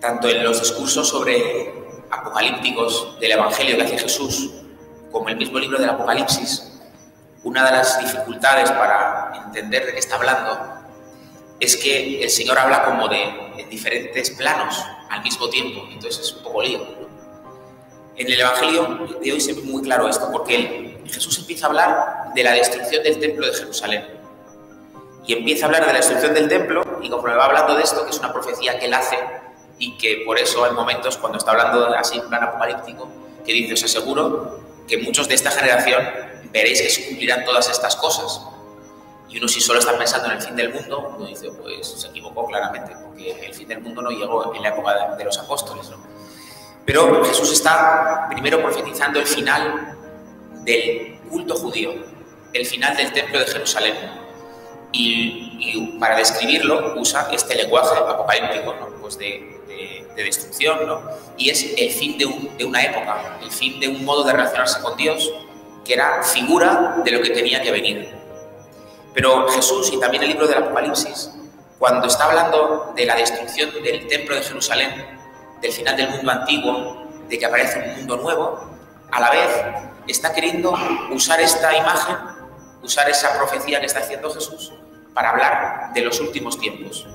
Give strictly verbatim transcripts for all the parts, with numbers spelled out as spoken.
tanto en los discursos sobre apocalípticos del Evangelio que hace Jesús, como el mismo libro del Apocalipsis, una de las dificultades para entender de qué está hablando es que el Señor habla como de en diferentes planos al mismo tiempo, entonces es un poco lío, ¿no? En el Evangelio de hoy se ve muy claro esto, porque él, Jesús empieza a hablar de la destrucción del templo de Jerusalén. Y empieza a hablar de la destrucción del templo, y conforme va hablando de esto, que es una profecía que él hace, y que por eso hay momentos cuando está hablando así en plan apocalíptico, que dice: os aseguro que muchos de esta generación veréis que se cumplirán todas estas cosas. Y uno, si solo está pensando en el fin del mundo, uno dice, pues se equivocó claramente, porque el fin del mundo no llegó en la época de, de los apóstoles, ¿no? Pero Jesús está primero profetizando el final del culto judío, el final del templo de Jerusalén. Y, y para describirlo usa este lenguaje apocalíptico, ¿no? Pues de, de, de destrucción, ¿no? Y es el fin de, un, de una época, el fin de un modo de relacionarse con Dios que era figura de lo que tenía que venir. Pero Jesús, y también el libro del Apocalipsis, cuando está hablando de la destrucción del templo de Jerusalén, del final del mundo antiguo, de que aparece un mundo nuevo, a la vez está queriendo usar esta imagen, usar esa profecía que está haciendo Jesús para hablar de los últimos tiempos.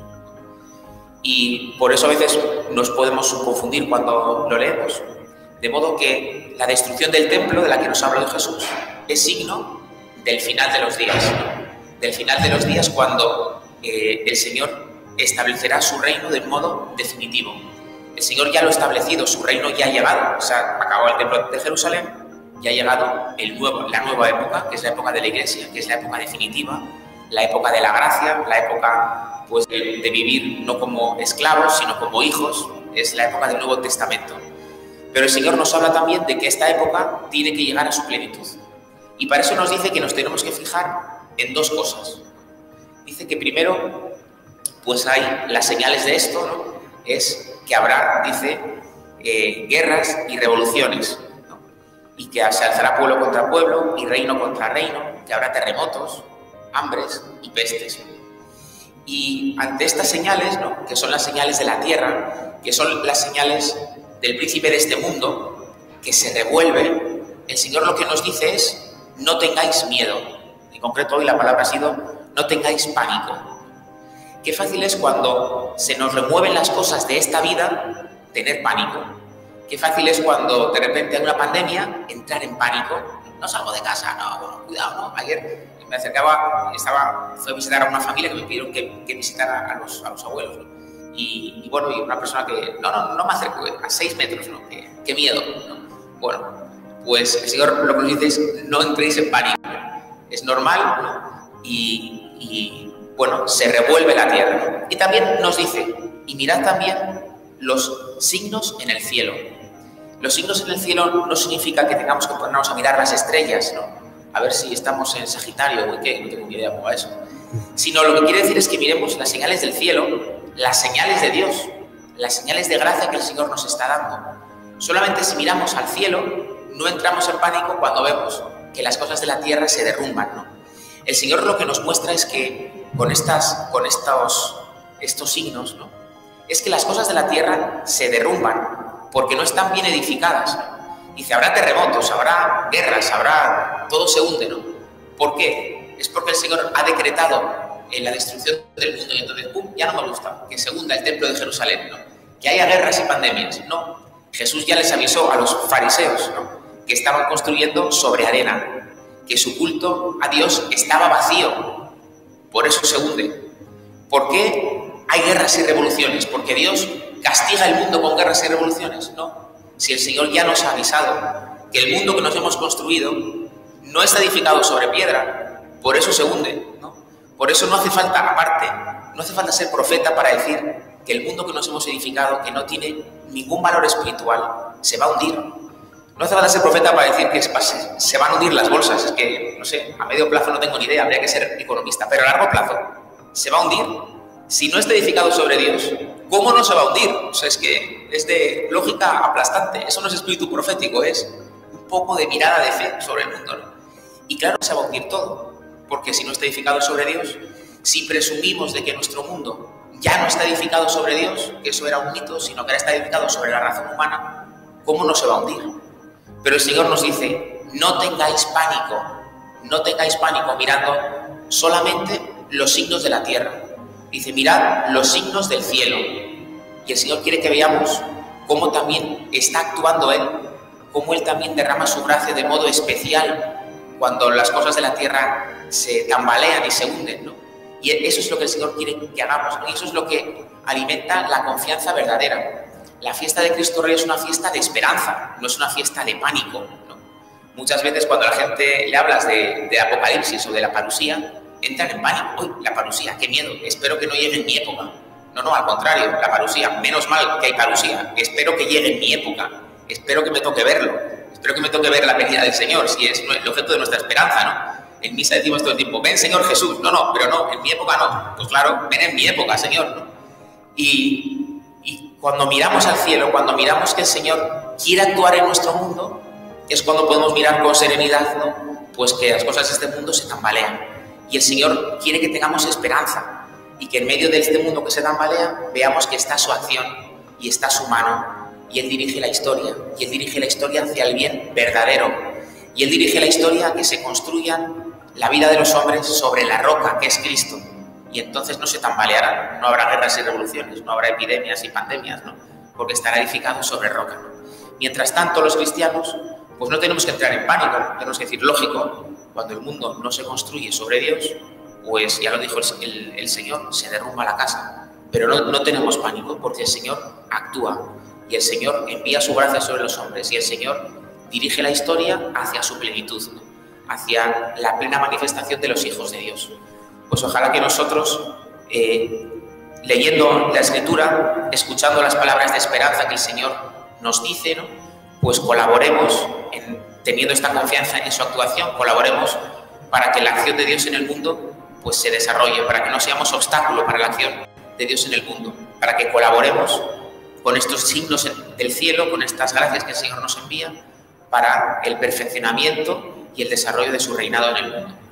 Y por eso a veces nos podemos confundir cuando lo leemos. De modo que la destrucción del templo de la que nos habla de Jesús es signo del final de los días, ¿no? Del final de los días cuando eh, el Señor establecerá su reino de modo definitivo. El Señor ya lo ha establecido, su reino ya ha llegado, o sea, acabó el templo de Jerusalén, ya ha llegado el nuevo, la nueva época, que es la época de la Iglesia, que es la época definitiva, la época de la gracia, la época pues, de, de vivir no como esclavos, sino como hijos, es la época del Nuevo Testamento. Pero el Señor nos habla también de que esta época tiene que llegar a su plenitud. Y para eso nos dice que nos tenemos que fijar en dos cosas. Dice que primero, pues hay las señales de esto, ¿no? Es que habrá, dice, eh, guerras y revoluciones, ¿no? Y que se alzará pueblo contra pueblo y reino contra reino, que habrá terremotos, hambres y pestes. Y ante estas señales, ¿no? Que son las señales de la tierra, que son las señales del príncipe de este mundo, que se revuelve, el Señor lo que nos dice es: no tengáis miedo. En concreto hoy la palabra ha sido: no tengáis pánico. Qué fácil es cuando se nos remueven las cosas de esta vida tener pánico. Qué fácil es cuando de repente hay una pandemia entrar en pánico. No salgo de casa, no, bueno, cuidado, no. Ayer me acercaba, estaba, fui a visitar a una familia que me pidieron que, que visitara a los, a los abuelos, ¿no? Y, y bueno, y una persona que, no, no, no me acerco, a seis metros, ¿no? Qué, qué miedo, ¿no? Bueno, pues el Señor lo que nos dice es: no entréis en pánico. Es normal, ¿no? Y, y, bueno, se revuelve la tierra. Y también nos dice: y mirad también los signos en el cielo. Los signos en el cielo no significa que tengamos que ponernos a mirar las estrellas, ¿no? A ver si estamos en Sagitario o qué, no tengo ni idea cómo va eso. Sino lo que quiere decir es que miremos las señales del cielo, las señales de Dios, las señales de gracia que el Señor nos está dando. Solamente si miramos al cielo, no entramos en pánico cuando vemos que las cosas de la tierra se derrumban, ¿no? El Señor lo que nos muestra es que con, estas, con estos, estos signos, ¿no? Es que las cosas de la tierra se derrumban porque no están bien edificadas, ¿no? Dice: habrá terremotos, habrá guerras, habrá... todo se hunde, ¿no? ¿Por qué? Es porque el Señor ha decretado en la destrucción del mundo y entonces, ¡pum!, ya no me gusta que se hunda el templo de Jerusalén, ¿no? Que haya guerras y pandemias. No, Jesús ya les avisó a los fariseos, ¿no?, que estaban construyendo sobre arena, que su culto a Dios estaba vacío, por eso se hunde. ¿Por qué hay guerras y revoluciones? ¿Porque Dios castiga el mundo con guerras y revoluciones? No, si el Señor ya nos ha avisado que el mundo que nos hemos construido no está edificado sobre piedra, por eso se hunde, ¿no? Por eso no hace falta, aparte, no hace falta ser profeta para decir que el mundo que nos hemos edificado, que no tiene ningún valor espiritual, se va a hundir. No hace falta ser profeta para decir que se van a hundir las bolsas. Es que, no sé, a medio plazo no tengo ni idea, habría que ser economista, pero a largo plazo se va a hundir. Si no está edificado sobre Dios, ¿cómo no se va a hundir? O sea, es que es de lógica aplastante. Eso no es espíritu profético, es un poco de mirada de fe sobre el mundo, ¿no? Y claro, se va a hundir todo, porque si no está edificado sobre Dios, si presumimos de que nuestro mundo ya no está edificado sobre Dios, que eso era un mito, sino que ahora está edificado sobre la razón humana, ¿cómo no se va a hundir? Pero el Señor nos dice, no tengáis pánico, no tengáis pánico mirando solamente los signos de la tierra. Dice, mirad los signos del cielo. Y el Señor quiere que veamos cómo también está actuando Él, cómo Él también derrama su gracia de modo especial cuando las cosas de la tierra se tambalean y se hunden, ¿no? Y eso es lo que el Señor quiere que hagamos, ¿no? Y eso es lo que alimenta la confianza verdadera. La fiesta de Cristo Rey es una fiesta de esperanza, no es una fiesta de pánico, ¿no? Muchas veces cuando a la gente le hablas de, de Apocalipsis o de la parusía, entran en pánico. ¡Uy, la parusía, qué miedo! Espero que no llegue en mi época. No, no, al contrario, la parusía, menos mal que hay parusía. Espero que llegue en mi época. Espero que me toque verlo. Espero que me toque ver la venida del Señor, si es el objeto de nuestra esperanza, ¿no? En misa decimos todo el tiempo, ven Señor Jesús. No, no, pero no, en mi época no. Pues claro, ven en mi época, Señor, ¿no? Y, y cuando miramos al cielo, cuando miramos que el Señor quiere actuar en nuestro mundo, es cuando podemos mirar con serenidad, ¿no? Pues que las cosas de este mundo se tambalean. Y el Señor quiere que tengamos esperanza y que en medio de este mundo que se tambalea veamos que está su acción y está su mano. Y Él dirige la historia, y Él dirige la historia hacia el bien verdadero. Y Él dirige la historia a que se construyan la vida de los hombres sobre la roca, que es Cristo. Y entonces no se tambaleará, no habrá guerras y revoluciones, no habrá epidemias y pandemias, ¿no? Porque estará edificado sobre roca, ¿no? Mientras tanto, los cristianos, pues no tenemos que entrar en pánico, tenemos que decir, lógico, cuando el mundo no se construye sobre Dios, pues ya lo dijo el, el, el Señor, se derrumba la casa. Pero no, no tenemos pánico, porque el Señor actúa. Y el Señor envía su gracia sobre los hombres y el Señor dirige la historia hacia su plenitud, ¿no? Hacia la plena manifestación de los hijos de Dios. Pues ojalá que nosotros, eh, leyendo la Escritura, escuchando las palabras de esperanza que el Señor nos dice, ¿no? Pues colaboremos, en, teniendo esta confianza en su actuación, colaboremos para que la acción de Dios en el mundo pues, se desarrolle, para que no seamos obstáculo para la acción de Dios en el mundo, para que colaboremos con estos signos del cielo, con estas gracias que el Señor nos envía, para el perfeccionamiento y el desarrollo de su reinado en el mundo.